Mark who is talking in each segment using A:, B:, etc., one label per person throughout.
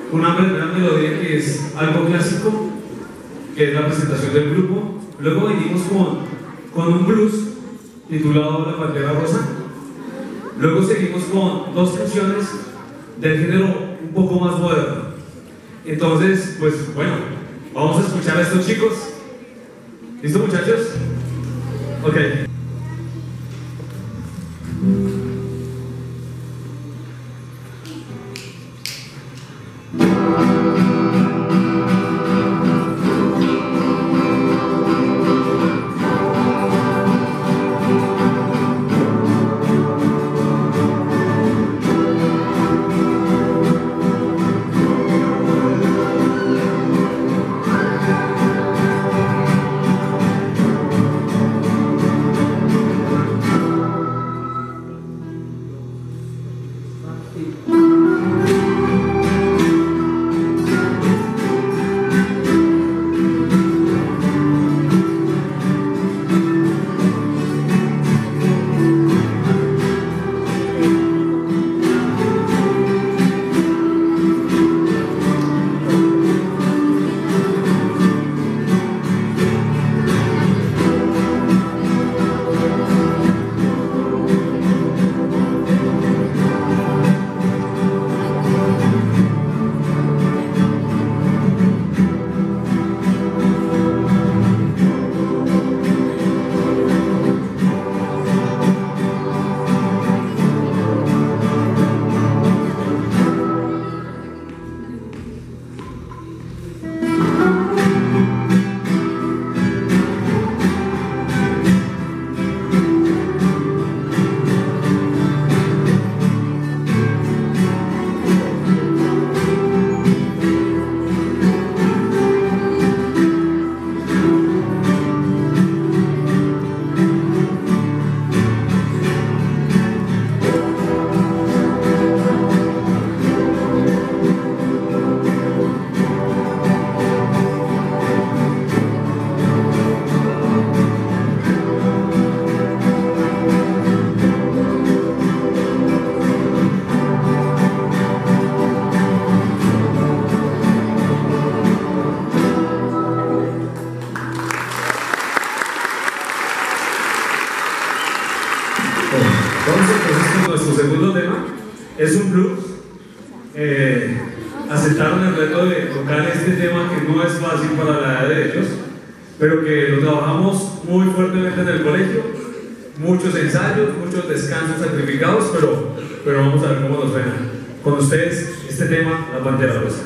A: una primera melodía que es algo clásico, que es la presentación del grupo. Luego venimos con un blues titulado La Pantera Rosa. Luego seguimos con dos canciones del género un poco más moderno. Entonces, pues bueno, vamos a escuchar a estos chicos. ¿Listo, muchachos? Ok. Vamos entonces con nuestro segundo tema. Es un blues. Aceptaron el reto de tocar este tema que no es fácil para la edad de ellos, pero que lo trabajamos muy fuertemente en el colegio. Muchos ensayos, muchos descansos sacrificados, pero vamos a ver cómo nos suena. Con ustedes, este tema, La Pantera Rosa.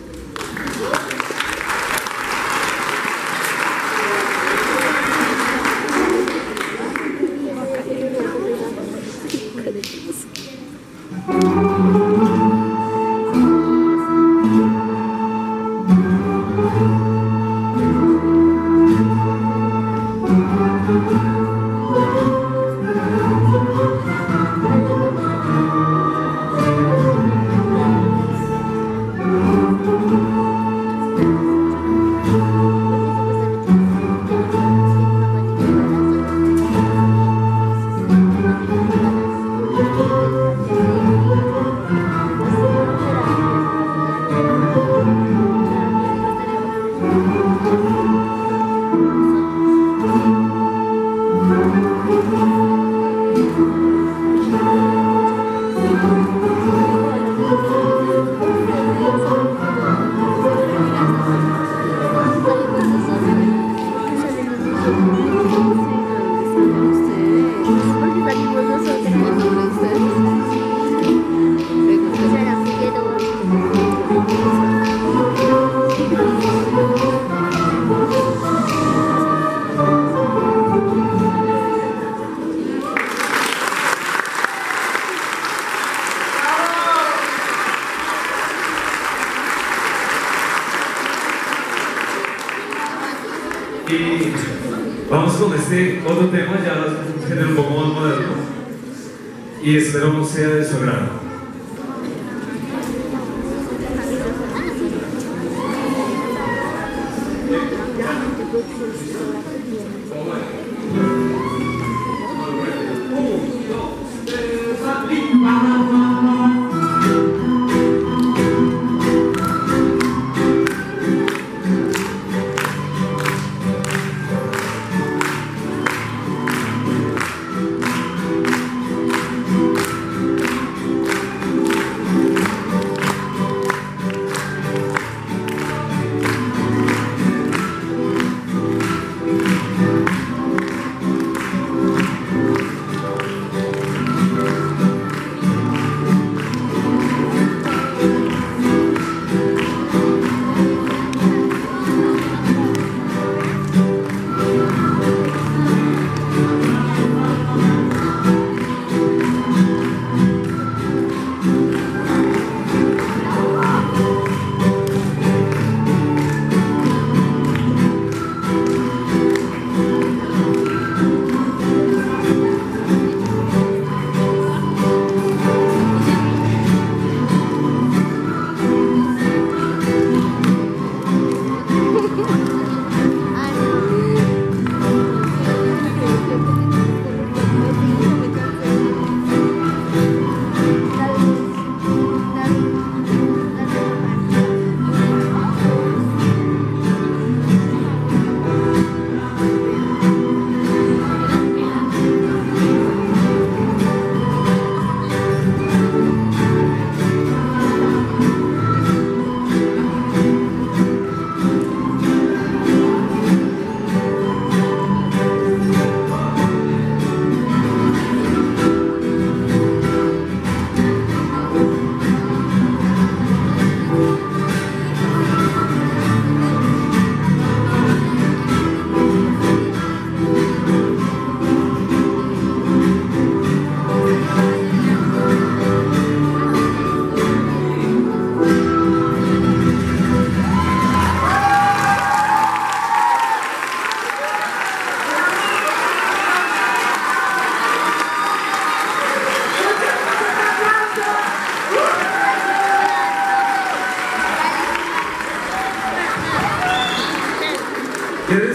A: Y vamos con este otro tema, ya un género un poco más moderno, y espero sea de su agrado.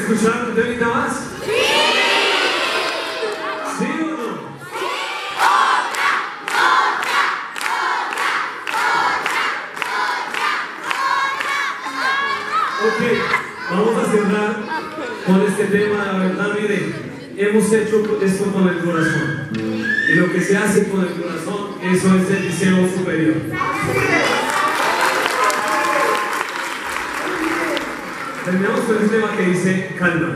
A: escuchar un temita más? ¡Sí! ¿Sí o no? ¡Sí! ¡Otra! Ok, vamos a cerrar con este tema. La verdad, mire, hemos hecho esto con el corazón. Y lo que se hace con el corazón, eso es el Liceo Superior. Terminamos con un tema que dice calma.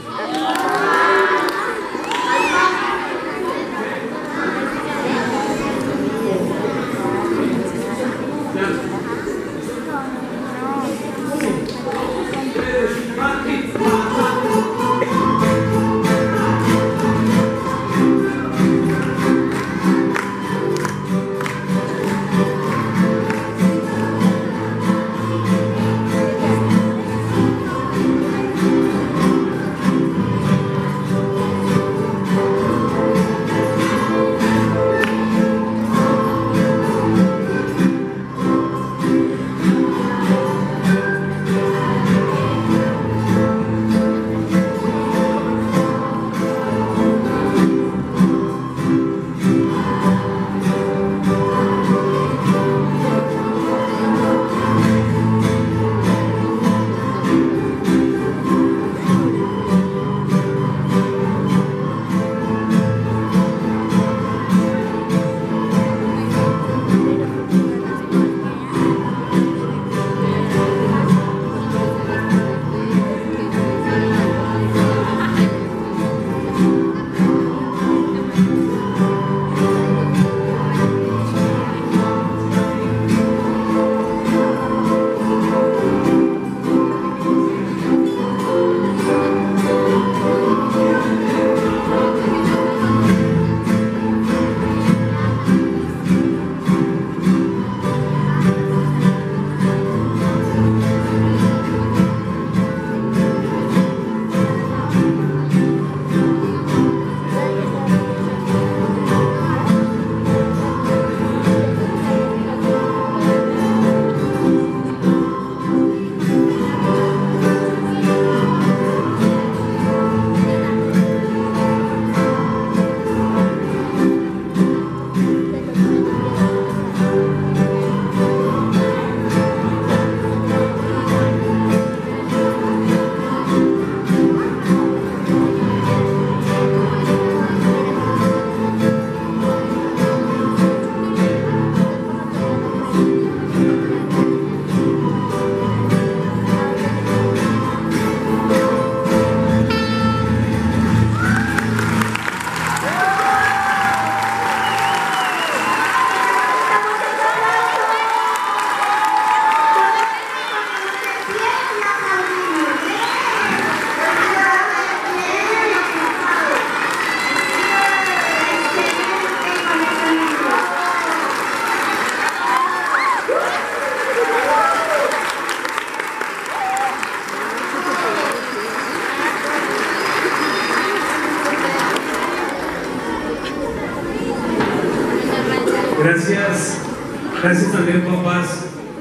A: Gracias también, papás,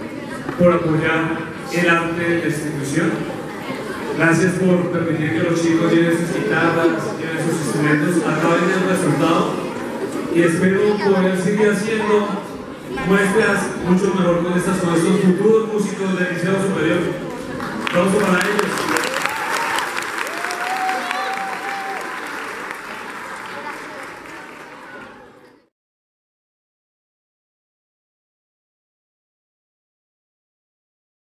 A: por apoyar el arte de la institución. Gracias por permitir que los chicos lleven sus guitarras, lleven sus instrumentos, acaben el resultado, y espero poder seguir haciendo muestras mucho mejor con estos futuros músicos del Liceo Superior. Vamos para